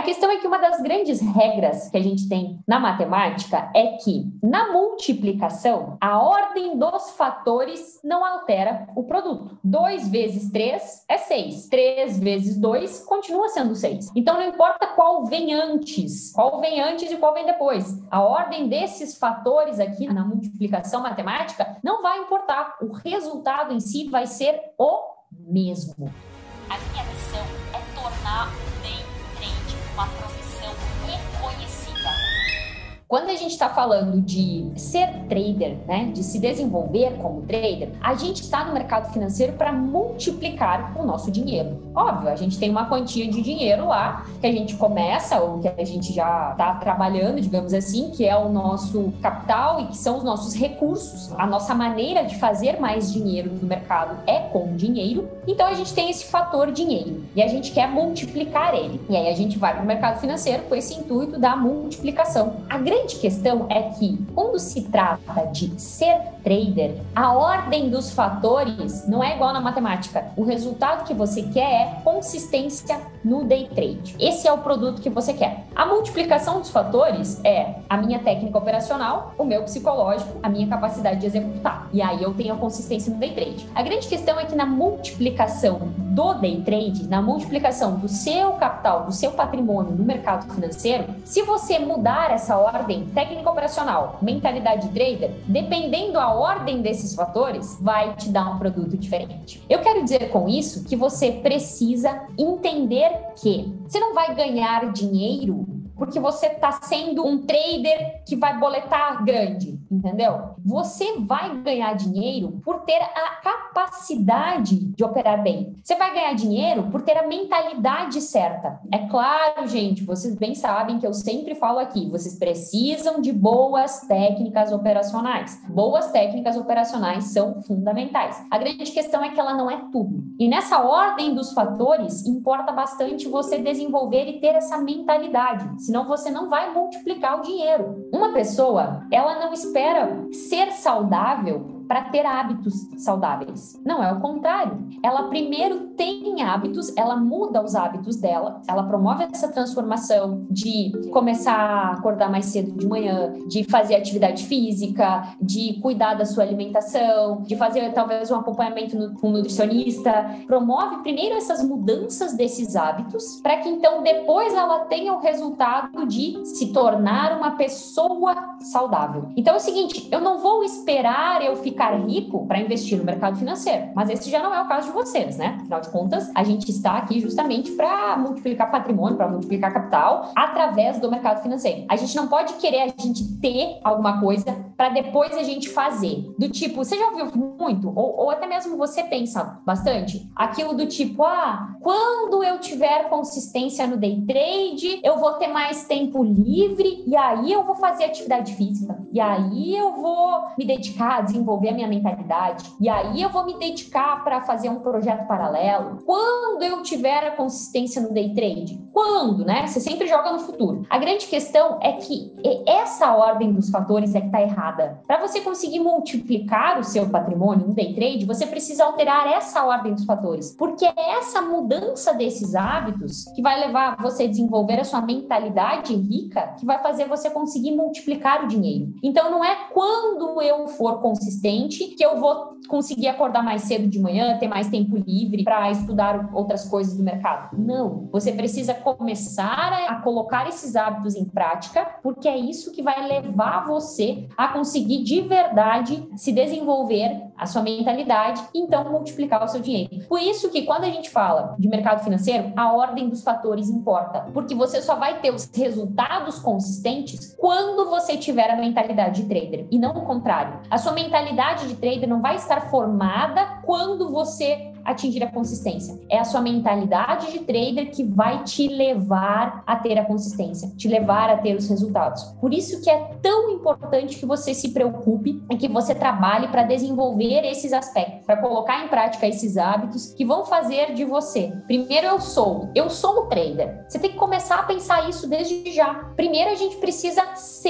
questão é que uma das grandes regras que a gente tem na matemática é que, na multiplicação, a ordem dos fatores não altera o produto. 2 vezes 3 é 6. 3 vezes 2 continua sendo 6. Então, não importa qual vem antes e qual vem depois. A ordem desses fatores aqui na multiplicação matemática não vai importar. O resultado em si vai ser o mesmo. A minha missão é tornar o day trade uma profissão reconhecida. Quando a gente está falando de ser trader, né, de se desenvolver como trader, a gente está no mercado financeiro para multiplicar o nosso dinheiro. Óbvio, a gente tem uma quantia de dinheiro lá que a gente começa, ou que a gente já está trabalhando, digamos assim, que é o nosso capital e que são os nossos recursos. A nossa maneira de fazer mais dinheiro no mercado é com dinheiro. Então a gente tem esse fator dinheiro e a gente quer multiplicar ele. E aí a gente vai para o mercado financeiro com esse intuito da multiplicação. A grande questão é que, quando se trata de ser trader, a ordem dos fatores não é igual na matemática. O resultado que você quer é consistência no day trade. Esse é o produto que você quer. A multiplicação dos fatores é a minha técnica operacional, o meu psicológico, a minha capacidade de executar. E aí eu tenho a consistência no day trade. A grande questão é que na multiplicação do day trade, na multiplicação do seu capital, do seu patrimônio no mercado financeiro, se você mudar essa ordem técnica operacional, mentalidade de trader, dependendo da ordem desses fatores, vai te dar um produto diferente. Eu quero dizer com isso que você precisa entender que você não vai ganhar dinheiro porque você está sendo um trader que vai boletar grande, entendeu? Você vai ganhar dinheiro por ter a capacidade de operar bem. Você vai ganhar dinheiro por ter a mentalidade certa. É claro, gente, vocês bem sabem que eu sempre falo aqui, vocês precisam de boas técnicas operacionais. Boas técnicas operacionais são fundamentais. A grande questão é que ela não é tudo. E nessa ordem dos fatores, importa bastante você desenvolver e ter essa mentalidade. Senão você não vai multiplicar o dinheiro. Uma pessoa, ela não espera ser saudável para ter hábitos saudáveis. Não, é o contrário. Ela primeiro tem hábitos, ela muda os hábitos dela, ela promove essa transformação de começar a acordar mais cedo de manhã, de fazer atividade física, de cuidar da sua alimentação, de fazer talvez um acompanhamento com um nutricionista. Promove primeiro essas mudanças desses hábitos para que então depois ela tenha o resultado de se tornar uma pessoa saudável. Então é o seguinte, eu não vou esperar eu ficar rico para investir no mercado financeiro, mas esse já não é o caso de vocês, né? Afinal de contas, a gente está aqui justamente para multiplicar patrimônio, para multiplicar capital através do mercado financeiro. A gente não pode querer a gente ter alguma coisa para depois a gente fazer. Do tipo, você já ouviu muito? Ou até mesmo você pensa bastante? Aquilo do tipo, quando eu tiver consistência no day trade, eu vou ter mais tempo livre e aí eu vou fazer atividade física. E aí eu vou me dedicar a desenvolver a minha mentalidade. E aí eu vou me dedicar para fazer um projeto paralelo. Quando eu tiver a consistência no day trade? Quando, né? Você sempre joga no futuro. A grande questão é que essa ordem dos fatores é que está errada. Para você conseguir multiplicar o seu patrimônio no day trade, você precisa alterar essa ordem dos fatores. Porque é essa mudança desses hábitos que vai levar você a desenvolver a sua mentalidade rica, que vai fazer você conseguir multiplicar o dinheiro. Então, não é quando eu for consistente que eu vou conseguir acordar mais cedo de manhã, ter mais tempo livre para estudar outras coisas do mercado. Não. Você precisa começar a colocar esses hábitos em prática, porque é isso que vai levar você a conseguir de verdade se desenvolver a sua mentalidade e então multiplicar o seu dinheiro. Por isso que quando a gente fala de mercado financeiro, a ordem dos fatores importa, porque você só vai ter os resultados consistentes quando você tiver a mentalidade de trader e não o contrário. A sua mentalidade de trader não vai estar formada quando você atingir a consistência. É a sua mentalidade de trader que vai te levar a ter a consistência, te levar a ter os resultados. Por isso que é tão importante que você se preocupe e que você trabalhe para desenvolver esses aspectos, para colocar em prática esses hábitos que vão fazer de você. Primeiro, eu sou um trader. Você tem que começar a pensar isso desde já. Primeiro, a gente precisa ser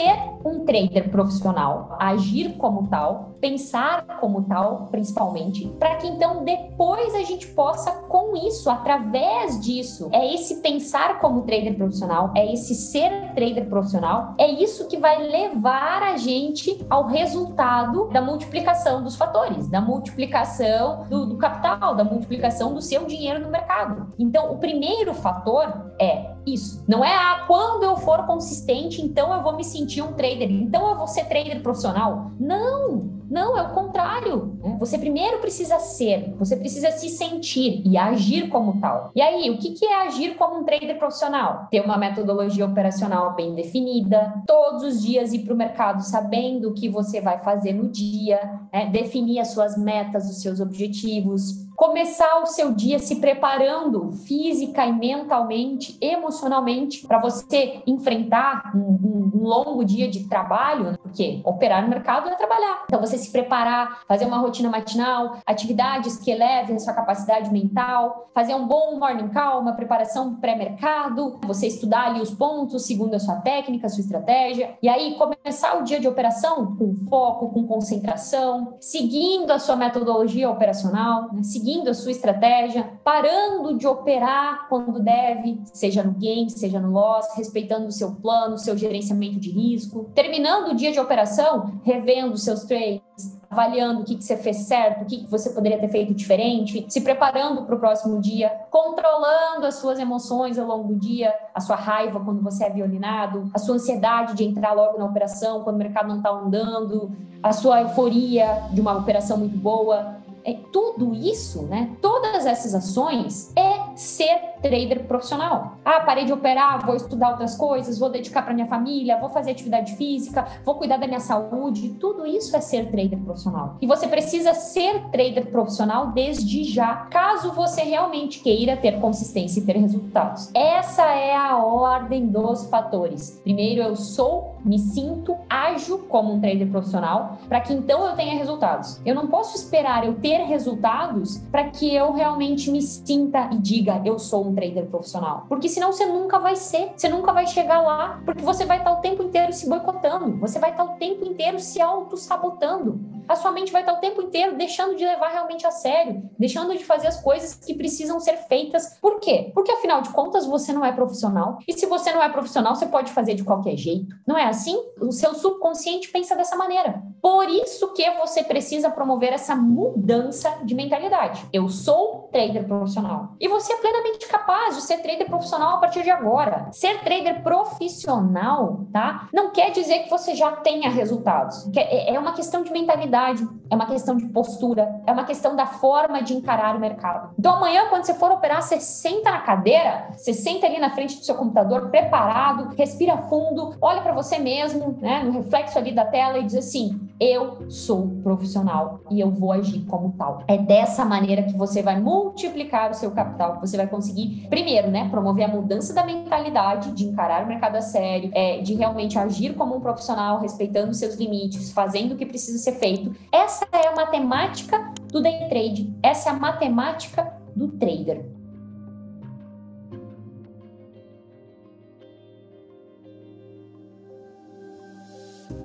um trader profissional, agir como tal, pensar como tal, principalmente, para que então depois a gente possa, com isso, através disso, é esse pensar como trader profissional, é esse ser trader profissional, é isso que vai levar a gente ao resultado da multiplicação dos fatores, da multiplicação do capital, da multiplicação do seu dinheiro no mercado. Então, o primeiro fator é isso. Não é, quando eu for consistente, então eu vou me sentir um trader, então eu vou ser trader profissional. Não, é o contrário, né? Você primeiro precisa ser, você precisa se sentir e agir como tal. E aí, o que é agir como um trader profissional? Ter uma metodologia operacional bem definida, todos os dias ir para o mercado sabendo o que você vai fazer no dia, né? Definir as suas metas, os seus objetivos, começar o seu dia se preparando física e mentalmente, emocionalmente, para você enfrentar um longo dia de trabalho, né? Porque operar no mercado é trabalhar. Então, você se preparar, fazer uma rotina matinal, atividades que elevem a sua capacidade mental, fazer um bom morning call, uma preparação pré-mercado, você estudar ali os pontos segundo a sua técnica, a sua estratégia, e aí começar o dia de operação com foco, com concentração, seguindo a sua metodologia operacional, né? Seguindo a sua estratégia, parando de operar quando deve, seja no gain, seja no loss, respeitando o seu plano, o seu gerenciamento de risco, terminando o dia de operação, revendo seus trades, avaliando o que você fez certo, o que você poderia ter feito diferente, se preparando para o próximo dia, controlando as suas emoções ao longo do dia, a sua raiva quando você é violinado, a sua ansiedade de entrar logo na operação quando o mercado não está andando, a sua euforia de uma operação muito boa. Tudo isso, né? Todas essas ações é ser trader profissional. Parei de operar, vou estudar outras coisas, vou dedicar para minha família, vou fazer atividade física, vou cuidar da minha saúde. Tudo isso é ser trader profissional. E você precisa ser trader profissional desde já, caso você realmente queira ter consistência e ter resultados. Essa é a ordem dos fatores. Primeiro, eu me sinto, ajo como um trader profissional, para que então eu tenha resultados. Eu não posso esperar eu ter resultados para que eu realmente me sinta e diga, eu sou um trader profissional. Porque senão você nunca vai ser, você nunca vai chegar lá, porque você vai estar o tempo inteiro se boicotando, você vai estar o tempo inteiro se auto-sabotando. A sua mente vai estar o tempo inteiro deixando de levar realmente a sério, deixando de fazer as coisas que precisam ser feitas. Por quê? Porque afinal de contas você não é profissional, e se você não é profissional, você pode fazer de qualquer jeito. Não é assim? O seu subconsciente pensa dessa maneira. Por isso que você precisa promover essa mudança de mentalidade. Eu sou trader profissional. E você é plenamente capaz de ser trader profissional a partir de agora. Ser trader profissional, tá? Não quer dizer que você já tenha resultados. É uma questão de mentalidade, é uma questão de postura, é uma questão da forma de encarar o mercado. Então amanhã, quando você for operar, você senta na cadeira, você senta ali na frente do seu computador, preparado, respira fundo, olha para você mesmo, né, no reflexo ali da tela e diz assim, eu sou profissional e eu vou agir como tal. É dessa maneira que você vai multiplicar o seu capital, que você vai conseguir, primeiro, né, promover a mudança da mentalidade, de encarar o mercado a sério, de realmente agir como um profissional, respeitando seus limites, fazendo o que precisa ser feito. Essa é a matemática do day trade, essa é a matemática do trader.